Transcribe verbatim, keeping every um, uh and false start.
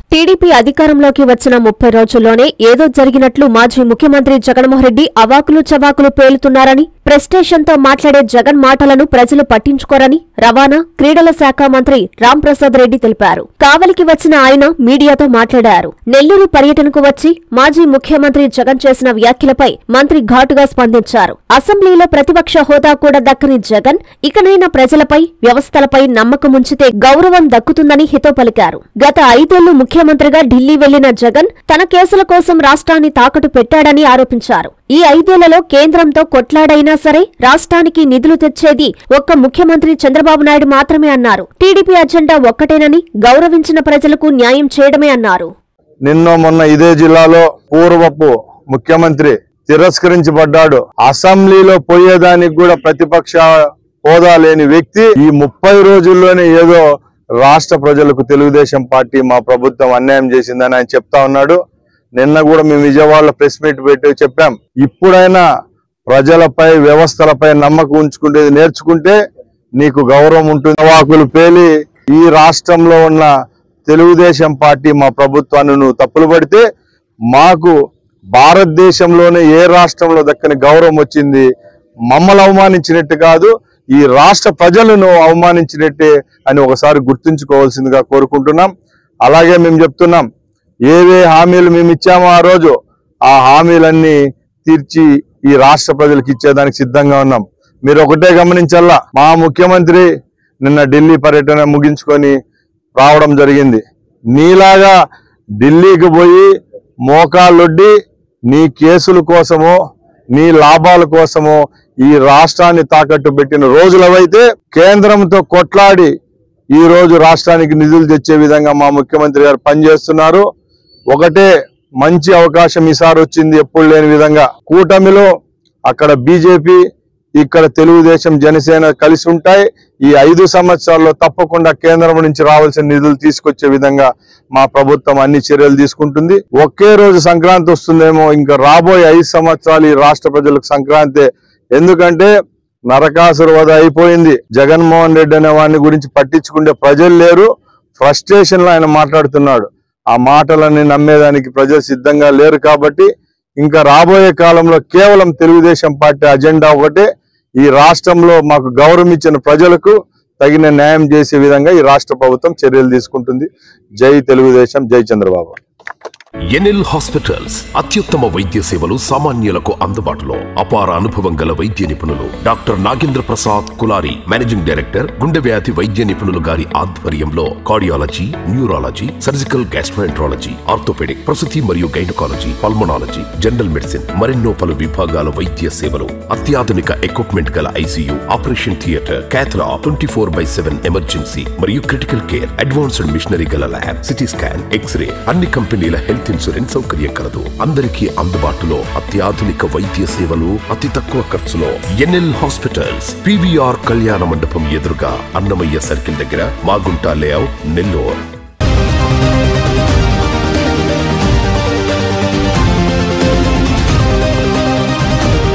TDP అధికారంలోకి వచ్చిన ముప్పై రోజుల్లోనే ఏదో జరిగినట్లు మాజీ ముఖ్యమంత్రి జగన్మోహన్ రెడ్డి అవాకులు చవాకులు పేలుతున్నారని, ప్రెస్టేషన్తో మాట్లాడే జగన్ మాటలను ప్రజలు పట్టించుకోరని రవాణా, క్రీడల శాఖ మంత్రి రాంప్రసాద్ రెడ్డి తెలిపారు. కావలికి వచ్చిన ఆయన మీడియాతో మాట్లాడారు. నెల్లూరు పర్యటనకు వచ్చి మాజీ ముఖ్యమంత్రి జగన్ చేసిన వ్యాఖ్యలపై మంత్రి ఘాటుగా స్పందించారు. అసెంబ్లీలో ప్రతిపక్ష హోదా కూడా దక్కని జగన్ ఇకనైనా ప్రజలపై, వ్యవస్థలపై నమ్మకముంచితే గౌరవం దక్కుతుందని హితో పలికారు. గత ఐదేళ్లు ముఖ్యమంత్రిగా ఢిల్లీ వెళ్లిన జగన్ తన కేసుల కోసం రాష్ట్రాన్ని తాకట్టు పెట్టాడని ఆరోపించారు. ఈ ఐదేళ్లలో కేంద్రంతో కొట్లాడైనా సరే రాష్ట్రానికి నిధులు తెచ్చేది ఒక్క ముఖ్యమంత్రి చంద్రబాబు నాయుడు మాత్రమే అన్నారు. టీడీపీ అజెండా ఒక్కటేనని, గౌరవించిన ప్రజలకు న్యాయం చేయడమే అన్నారు. నిన్న మొన్న ఇదే జిల్లాలో పూర్వపు ముఖ్యమంత్రి తిరస్కరించబడ్డాడు. అసెంబ్లీలో పోయేదానికి కూడా ప్రతిపక్ష హోదా లేని వ్యక్తి ఈ ముప్పై రోజుల్లోనే ఏదో రాష్ట్ర ప్రజలకు తెలుగుదేశం పార్టీ మా ప్రభుత్వం అన్యాయం చేసిందని ఆయన చెప్తా ఉన్నాడు. నిన్న కూడా మేము విజయవాడలో ప్రెస్ మీట్ పెట్టి చెప్పాం, ఇప్పుడైనా ప్రజలపై, వ్యవస్థలపై నమ్మకం ఉంచుకుంటేది నేర్చుకుంటే నీకు గౌరవం ఉంటుంది. వాకులు పేలి ఈ రాష్ట్రంలో ఉన్న తెలుగుదేశం పార్టీ మా ప్రభుత్వాన్ని నువ్వు తప్పులు పడితే మాకు భారతదేశంలోనే ఏ రాష్ట్రంలో దక్కని గౌరవం వచ్చింది. మమ్మల్ని అవమానించినట్టు కాదు, ఈ రాష్ట్ర ప్రజలను అవమానించినట్టే అని ఒకసారి గుర్తుంచుకోవాల్సిందిగా కోరుకుంటున్నాం. అలాగే మేము చెప్తున్నాం, ఏవే హామీలు మేము ఇచ్చామో ఆ రోజు ఆ హామీలన్నీ తీర్చి ఈ రాష్ట్ర ప్రజలకు ఇచ్చేదానికి సిద్ధంగా ఉన్నాం. మీరు ఒకటే గమనించాలా, మా ముఖ్యమంత్రి నిన్న ఢిల్లీ పర్యటన ముగించుకొని రావడం జరిగింది. నీలాగా ఢిల్లీకి పోయి మోకాళ్ళొడ్డి నీ కేసుల కోసమో, నీ లాభాల కోసమో ఈ రాష్ట్రాన్ని తాకట్టు పెట్టిన రోజులవైతే కేంద్రంతో కొట్లాడి ఈ రోజు రాష్ట్రానికి నిధులు తెచ్చే విధంగా మా ముఖ్యమంత్రి గారు పనిచేస్తున్నారు. ఒకటే మంచి అవకాశం ఈసారి వచ్చింది, ఎప్పుడు లేని విధంగా. కూటమిలో అక్కడ బీజేపీ, ఇక్కడ తెలుగుదేశం, జనసేన కలిసి ఉంటాయి. ఈ ఐదు సంవత్సరాల్లో తప్పకుండా కేంద్రం నుంచి రావాల్సిన నిధులు తీసుకొచ్చే విధంగా మా ప్రభుత్వం అన్ని చర్యలు తీసుకుంటుంది. ఒకే రోజు సంక్రాంతి వస్తుందేమో, ఇంకా రాబోయే ఐదు సంవత్సరాలు ఈ రాష్ట్ర ప్రజలకు సంక్రాంతి. ఎందుకంటే నరకాసుర వధ అయిపోయింది. జగన్మోహన్ రెడ్డి అనే వాడిని గురించి పట్టించుకుంటే ప్రజలు లేరు. ఫ్రస్ట్రేషన్ లో ఆయన మాట్లాడుతున్నాడు. ఆ మాటలన్నీ నమ్మేదానికి ప్రజలు సిద్ధంగా లేరు. కాబట్టి ఇంకా రాబోయే కాలంలో కేవలం తెలుగుదేశం పార్టీ అజెండా ఒకటే, ఈ రాష్ట్రంలో మాకు గౌరవం ఇచ్చిన ప్రజలకు తగిన న్యాయం చేసే విధంగా ఈ రాష్ట్ర ప్రభుత్వం చర్యలు తీసుకుంటుంది. జై తెలుగుదేశం, జై చంద్రబాబు. ఎన్ఎల్ హాస్పిటల్స్ అత్యుత్తమ వైద్య సేవలు సామాన్యులకు అందుబాటులో. అపార అనుభవం గల వైద్య నిపుణులు doctor Nagendra Prasad Kulari, managing director, గుండె వ్యాధి వైద్య నిపుణులు గారి ఆధ్వర్యంలో cardiology, neurology, surgical gastroenterology, orthopedic, ప్రసూతి మరియు గైనకాలజీ, పల్మనాలజీ, జనరల్ మెడిసిన్, మరెన్నో పలు విభాగాల వైద్య సేవలు. అత్యాధునిక ఎక్విప్మెంట్ గల ICU, operation theatre, cath lab, twenty four by seven emergency మరియు క్రిటికల్ కేర్, అడ్వాన్స్డ్ మిషనరీ గల ల్యాబ్, సిటీ స్కాన్, ఎక్స్రే, అన్ని కంపెనీల హెల్త్ ఇన్సూరెన్స్ సౌకర్యం కలదు. అందరికీ అందుబాటులో అత్యాధునిక వైద్య సేవలు అతి తక్కువ ఖర్చులో. ఎన్ఎల్ హాస్పిటల్స్, పీవీఆర్ కళ్యాణ మండపం ఎదురుగా, అన్నమయ్య సర్కిల్ దగ్గర, మాగుంట లేఅవుట్, నెల్లూరు.